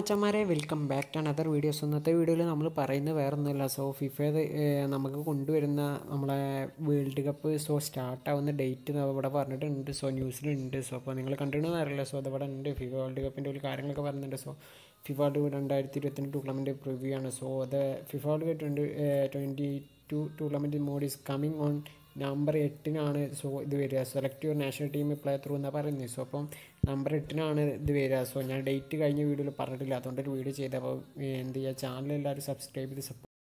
മച്ചന്മാരെ welcome back to another videos. ഇന്നത്തെ വീഡിയോയിൽ നമ്മൾ പറയുന്നത് വേറെ ഒന്നുമില്ല. സോ ഫിഫ നമുക്ക് കൊണ്ടുവരുന്ന നമ്മളെ വേൾഡ് കപ്പ് സ്റ്റാർട്ടാവുന്ന ഡേറ്റ് ഇവിടെ പറഞ്ഞിട്ടുണ്ട്. സോ ന്യൂസിലുണ്ട്. സോ അപ്പോൾ നിങ്ങൾ കണ്ടിട്ടുണ്ടെന്ന് അറിയില്ല. സോ അതവിടെ ഉണ്ട്. ഫിഫ വേൾഡ് കപ്പിൻ്റെ ഒരു കാര്യങ്ങളൊക്കെ പറയുന്നുണ്ട്. So FIFA world 2022 tournament preview ആണ്. സോ അത് FIFA world cup 2022 tournament mode is coming on number 8 so ഇത് വരിക. Select your national team play through എന്നാണ് പറയുന്നത്. സോ അപ്പം നമ്പർ 8 ഇത് വരിക. സോ ഞാൻ ഡേറ്റ് കഴിഞ്ഞ വീഡിയോയിൽ പറഞ്ഞിട്ടില്ല, അതുകൊണ്ടൊരു വീഡിയോ ചെയ്തത്. അപ്പോൾ എന്ത് ചെയ്യുക, ചാനൽ എല്ലാവരും സബ്സ്ക്രൈബ് ചെയ്ത്